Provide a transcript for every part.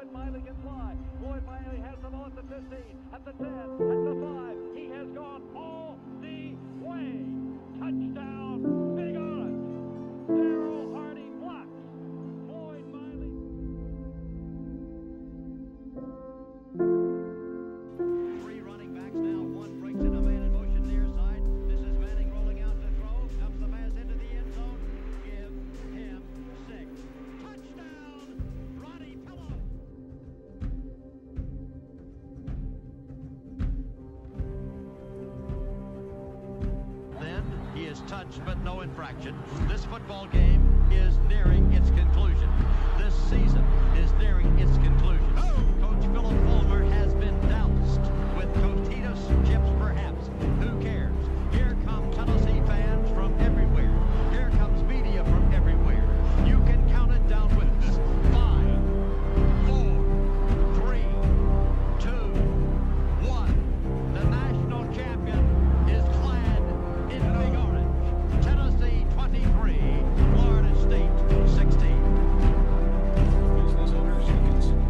Floyd Miley can fly. Floyd Miley has the ball at the 15, at the 10, at the 5. He has gone all the way. Touchdown, Big Orange. Darryl Hardy blocks. Floyd Miley. Three running backs now. One breaks in a man in motion near side. This is Manning rolling out to throw. Dumps the pass into the end zone. Give him 6. Touchdown, Ronnie Pillow. Then he is touched but no infraction. This football game is nearing its conclusion. This season is nearing its conclusion. Coach Philip Fulmer has been doused with Tostitos chips perhaps. Who cares? Here come Tennessee fans from everywhere. Here comes media from everywhere. You can count it down with us. 5, 4, 3, 2, 1. The national champion is clad in Big Orange. Tennessee 23, Florida State 16. Business owners, you can see.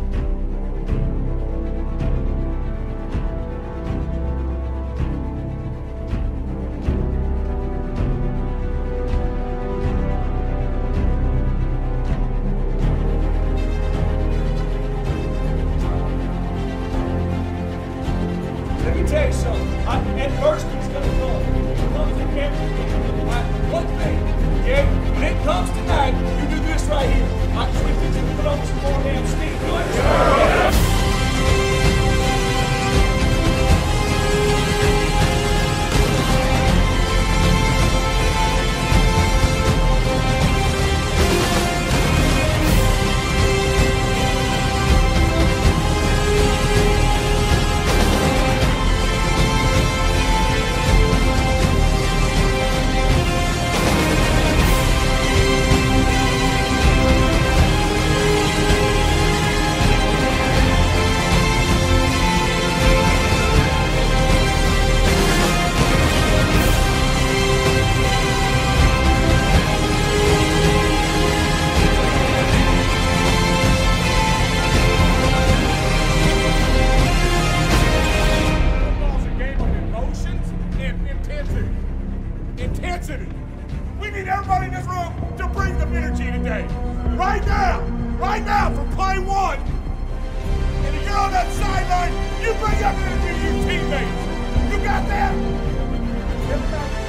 Let me tell you something. Adversity's gonna come. It comes in everything. One thing, okay? When it comes tonight, you do this right here. I just want you to put on some more damn steam. You understand? Football's a game of emotions and intensity. Intensity. We need everybody in this room to bring some energy today. Right now, for play one. And if you're on that sideline, you bring up energy to your teammates. You got that? Everybody.